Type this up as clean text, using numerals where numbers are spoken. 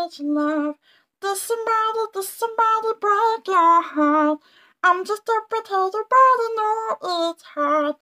much love. Does somebody break your heart? I'm just a pretender, but I know it's hard.